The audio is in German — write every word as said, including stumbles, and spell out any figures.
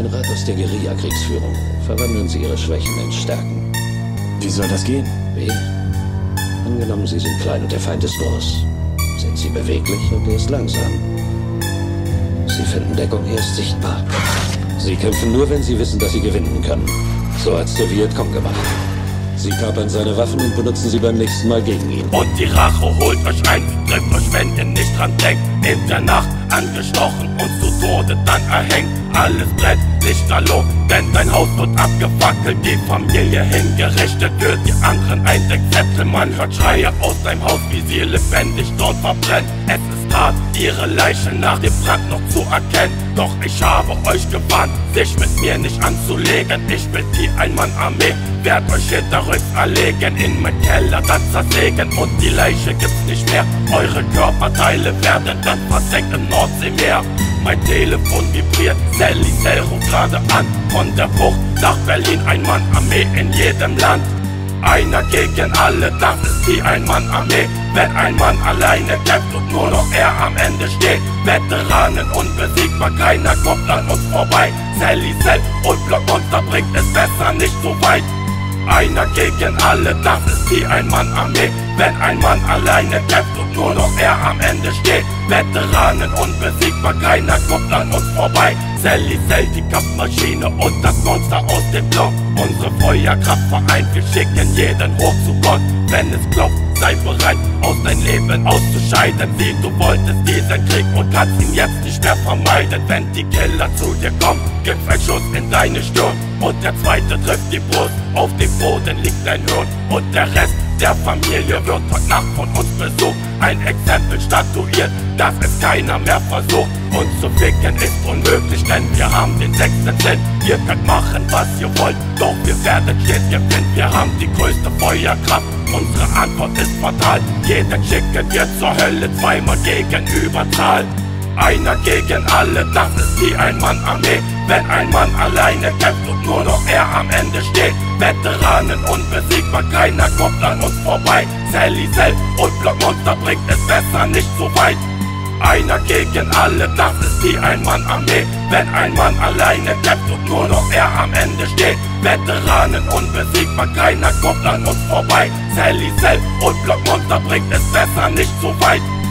Ein Rat aus der Guerillakriegsführung. Verwandeln Sie Ihre Schwächen in Stärken. Wie soll das gehen? Wie? Angenommen, Sie sind klein und der Feind ist groß. Sind Sie beweglich und er ist langsam. Sie finden Deckung, er ist sichtbar. Sie kämpfen nur, wenn Sie wissen, dass Sie gewinnen können. So hat's der Vietcong gemacht. Sie kapern seine Waffen und benutzen sie beim nächsten Mal gegen ihn. Und die Rache holt euch ein, trifft euch, wenn ihr nicht dran denkt. In der Nacht angestochen und zu Tode dann erhängt. Alles brennt, lichterloh, denn dein Haus wird abgefackelt. Die Familie hingerichtet, für die anderen ein Deckzettel. Man hört Schreie aus deinem Haus, wie sie lebendig dort verbrennt. Es ist hart, ihre Leiche nach dem Brand noch zu erkennen. Doch ich habe euch gewarnt, sich mit mir nicht anzulegen. Ich bin die Ein-Mann-Armee, werd euch hinterrücks erlegen, in mein Keller dann zersägen und die Leiche gibt's nicht mehr. Eure Körperteile werden dann versenkt im Nordseemeer. Mein Telefon vibriert, Sally Cell ruft gerade an. Von der Bucht nach Berlin, Ein-Mann-Armee in jedem Land. Einer gegen alle, das ist die Ein-Mann-Armee. Wenn ein Mann alleine kämpft und nur noch er am Ende steht. Veteranen unbesiegbar, keiner kommt an uns vorbei. Sally Cell und Blockmonster bringt es besser nicht so weit. Einer gegen alle, das ist die Ein-Mann-Armee. Wenn ein Mann alleine kämpft und nur noch er am Ende steht. Veteranen unbesiegbar, keiner kommt an uns vorbei. Sally Cell, die Kampfmaschine und das Monster aus dem Block. Unsere Feuerkraft vereint, wir schicken jeden hoch zu Gott. Wenn es klopft, sei bereit, aus dein Leben auszuscheiden. Sieh, du wolltest diesen Krieg und kannst ihn jetzt nicht mehr vermeiden. Wenn die Killer zu dir kommen, gibt's ein Schuss in deine Stirn und der zweite trifft die Brust. Auf dem Boden liegt dein Hirn und der Rest der Familie wird heute Nacht von uns besucht. Ein Exempel statuiert, dass es keiner mehr versucht. Uns zu ficken ist unmöglich, denn wir haben den sechsten Sinn. Ihr könnt machen, was ihr wollt, doch wir werden stets gewinnen. Wir haben die größte Feuerkraft, unsere Antwort ist fatal. Jeden schicken wir zur Hölle, zweimal gegen Überzahl. Einer gegen alle, das ist die Ein-Mann-Armee. Wenn ein Mann alleine kämpft und nur noch er am Ende steht. Veteranen unbesiegbar, keiner kommt an uns vorbei. Sally Cell und Blockmonster bringt es besser nicht so weit. Einer gegen alle, das ist die Ein-Mann-Armee. Wenn ein Mann alleine kämpft und nur noch er am Ende steht. Veteranen unbesiegbar, keiner kommt an uns vorbei. Sally Cell und Blockmonster bringt es besser nicht so weit.